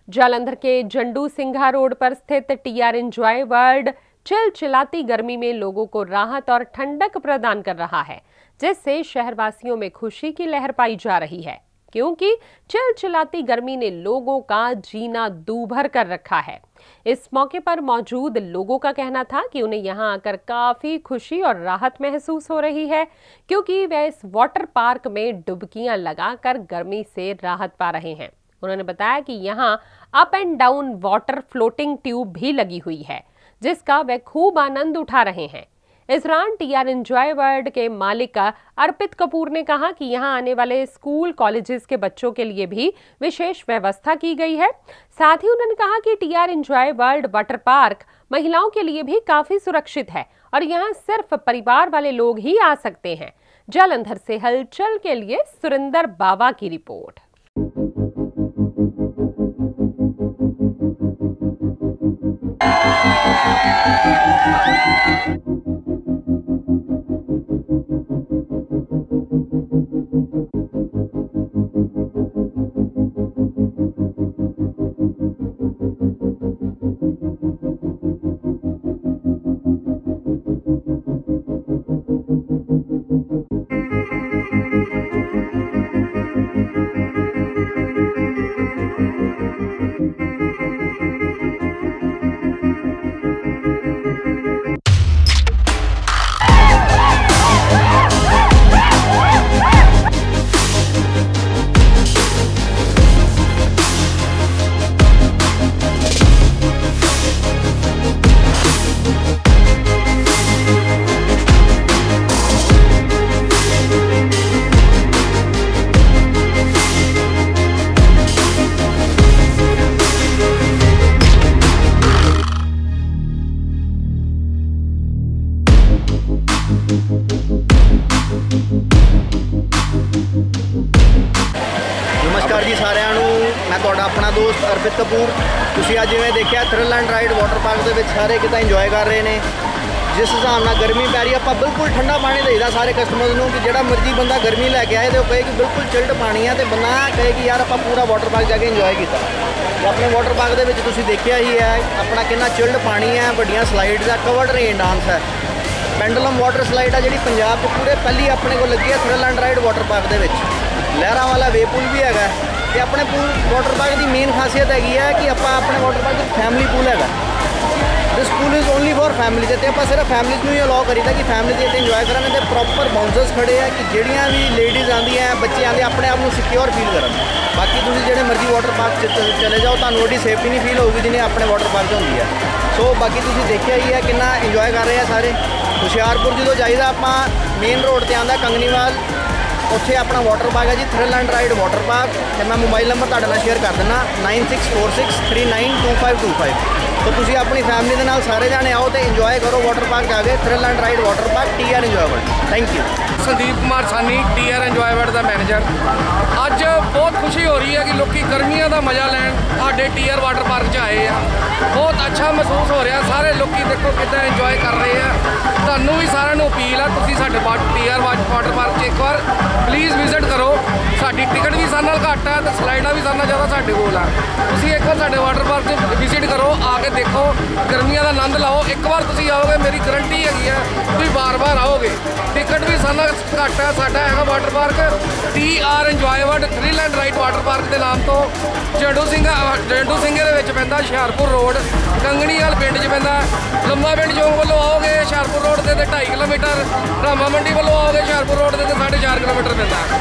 जालंधर के जंडू सिंघा रोड पर स्थित टीआर एंजॉय वर्ल्ड चिलचिलाती गर्मी में लोगों को राहत और ठंडक प्रदान कर रहा है, जिससे शहरवासियों में खुशी की लहर पाई जा रही है, क्योंकि चिलचिलाती गर्मी ने लोगों का जीना दूभर कर रखा है। इस मौके पर मौजूद लोगों का कहना था कि उन्हें यहां आकर काफी खुशी और राहत महसूस हो रही है, क्योंकि वे इस वाटर पार्क में डुबकियां लगाकर गर्मी से राहत पा रहे हैं। उन्होंने बताया कि यहां up and down water floating tube भी लगी हुई है, जिसका वे खूब आनंद उठा रहे हैं। इस दौरान टीआर एंजॉय वर्ल्ड के मालिक अर्पित कपूर ने कहा कि यहां आने वाले स्कूल कॉलेजेस के बच्चों के लिए भी विशेष व्यवस्था की गई है। साथ ही उन्होंने कहा कि TR Enjoy World water park महिलाओं के लिए भी काफी सुरक्षित है और यहां सिर्फ परिवार वाले लोग ही आ सकते हैं। जालंधर से हलचल के लिए सुरेंद्र बाबा की रिपोर्ट। नमस्कार जी सारिਆਂ ਨੂੰ मैं ਤੁਹਾਡਾ अपना दोस्त अर्पित कपूर। ਤੁਸੀਂ ਅੱਜ ਜਿਵੇਂ ਦੇਖਿਆ Thrill and Ride water park ਦੇ ਵਿੱਚ ਸਾਰੇ ਕਿਤਾ ਇੰਜੋਏ ਕਰ ਰਹੇ ਨੇ। ਜਿਸ ਹਿਸਾਬ ਨਾਲ ਗਰਮੀ ਪੈ ਰਹੀ ਆਪਾਂ ਬਿਲਕੁਲ ਠੰਡਾ ਪਾਣੀ ਦੇਈਦਾ ਸਾਰੇ ਕਸਟਮਰਸ ਨੂੰ ਕਿ ਜਿਹੜਾ ਮਰਜ਼ੀ ਬੰਦਾ ਗਰਮੀ ਲੈ ਕੇ ਆਏ ਤੇ ਉਹ ਕਹੇ ਕਿ ਬਿਲਕੁਲ ਚਿਲਡ ਪਾਣੀ ਆ ਤੇ ਬੰਦਾ ਕਹੇ ਕਿ ਯਾਰ ਆਪਾਂ ਪੂਰਾ ਵਾਟਰ ਪਾਰਕ ਜਾ ਕੇ ਇੰਜੋਏ ਕੀਤਾ। ਤੇ ਆਪਣੇ ਵਾਟਰ ਪਾਰਕ ਦੇ ਵਿੱਚ ਤੁਸੀਂ ਦੇਖਿਆ ਹੀ ਹੈ ਆਪਣਾ ਕਿੰਨਾ ਚਿਲਡ ਪਾਣੀ ਹੈ, ਵੱਡੀਆਂ ਸਲਾਈਡਸ ਆ, ਕਵਰਡ ਰੇਨ ਡਾਂਸ ਹੈ, ਪੈਂਡਲਮ ਵਾਟਰ ਸਲਾਈਡ ਆ ਜਿਹੜੀ ਪੰਜਾਬ 'ਚ ਪੂਰੇ ਪਹਿਲੀ ਆਪਣੇ ਕੋਲ ਲੱਗੀ ਹੈ Thrill and Ride water park ਦੇ ਵਿੱਚ। ਲਹਿਰਾਂ ਵਾਲਾ ਵੇ ਪੂਲ ਵੀ ਹੈਗਾ ਤੇ ਆਪਣੇ ਪੂਲ ਵਾਟਰ ਪਾਰਕ ਦੀ ਮੇਨ ਖਾਸੀਅਤ ਹੈਗੀ ਹੈ ਕਿ ਆਪਾਂ ਆਪਣੇ ਵਾਟਰ ਪਾਰਕ ਵਿੱਚ ਫੈਮਿਲੀ ਪੂਲ ਹੈਗਾ। This pool is only for family ਤੇ ਆਪਾਂ ਸਿਰਫ ਫੈਮਿਲੀਜ਼ ਨੂੰ ਹੀ ਅਲਾਉ ਕਰੀਦਾ ਕਿ ਫੈਮਿਲੀ ਇੱਥੇ ਇੰਜੋਏ ਕਰਨ ਤੇ ਪ੍ਰੋਪਰ ਬਾਉਂਸਰਸ ਖੜੇ ਆ ਕਿ ਜਿਹੜੀਆਂ ਵੀ ਲੇਡੀਜ਼ ਆਉਂਦੀਆਂ ਬੱਚੇ ਆਉਂਦੇ ਆਪਣੇ ਆਪ ਨੂੰ ਸਿਕਿਉਰ ਫੀਲ ਕਰਨ। ਬਾਕੀ ਤੁਸੀਂ ਜਿਹੜੇ ਮਰਜ਼ੀ ਵਾਟਰ ਪਾਰਕ 'ਚ ਚਲੇ ਜਾਓ ਤੁਹਾਨੂੰ ਉਹਦੀ ਸੇਫਟੀ ਨਹੀਂ ਫੀਲ ਹੋਊਗੀ ਜਿੰਨੀ ਆਪਣੇ ਵਾਟਰ ਪਾਰਕ 'ਚ ਹੁੰਦੀ ਹੈ। ਸੋ ਬਾਕੀ ਤੁਸੀਂ ਦੇਖਿਆ ਹੀ ਹੈ ਕਿੰਨਾ ਇੰਜੋਏ ਕਰ ਰਹੇ ਆ ਸਾਰੇ। ਹੁਸ਼ਿਆਰਪੁਰ ਜਦੋਂ ਜਾਈਦਾ ਆਪਾਂ ਮੇਨ ਰੋਡ ਤੇ ਆਉਂਦਾ ਕੰਗਨੀਵਾਲ, ਉੱਥੇ ਆਪਣਾ ਵਾਟਰ ਪਾਰਕ ਹੈ ਜੀ Thrill and Ride water park. ਤੇ ਮੈਂ ਮੋਬਾਈਲ ਨੰਬਰ ਤੁਹਾਡੇ ਨਾਲ ਸ਼ੇਅਰ ਕਰ ਦਿੰਦਾ 9646392525। तो ਤੁਸੀਂ ਆਪਣੀ ਫੈਮਿਲੀ ਦੇ ਨਾਲ ਸਾਰੇ ਜਾਣੇ ਆਓ ਤੇ ਇੰਜੋਏ ਕਰੋ ਵਾਟਰ ਪਾਰਕ ਆ ਕੇ Thrill and Ride water park TR Enjoy World. Thank you. Sandeep Kumar Saini TR Enjoy World का मैनेजर। अज बहुत खुशी हो रही है कि लोग गर्मियों का मज़ा लैन साडे टीआर वाटर पार्क च आए हैं। बहुत अच्छा महसूस हो रहा, सारे लोग देखो कितना इंजॉय कर रहे हैं। तुहानू भी सारिਆਂ ਨੂੰ अपील है तुसीं साडे टीआर वाटर पार्क एक बार प्लीज़ विजिट करो। साडी टिकट भी सारे नाल घट है तो स्लाइडां भी सारे नाल ज़्यादा साडे कोल है। तुसीं एक बार साडे वाटर पार्क विजिट करो, आके देखो, गर्मियों का आनंद लाओ। एक बार तुसीं आओगे मेरी गारंटी हैगी है तुसीं बार-बार आओगे। टिकट भी सारे नाल घट है। साडा हैगा water park TR Enjoy World Thrill and Ride water park के नाम तो जंडू ਸਿੰਘੇ ਦੇ ਵਿੱਚ ਪੈਂਦਾ ਹੁਸ਼ਿਆਰਪੁਰ ਰੋਡ, ਕੰਗਣੀ ਵਾਲ ਪਿੰਡ 'ਚ ਪੈਂਦਾ। ਲੰਮਾ ਪਿੰਡ ਚੌਂਕ ਵੱਲੋਂ ਆਓਗੇ ਹੁਸ਼ਿਆਰਪੁਰ ਰੋਡ ਤੇ 2.5 ਕਿਲੋਮੀਟਰ, ਰਾਮਾ ਮੰਡੀ ਵੱਲੋਂ ਆਓਗੇ ਹੁਸ਼ਿਆਰਪੁਰ ਰੋਡ ਤੇ 4.5 ਕਿਲੋਮੀਟਰ ਪੈਂਦਾ।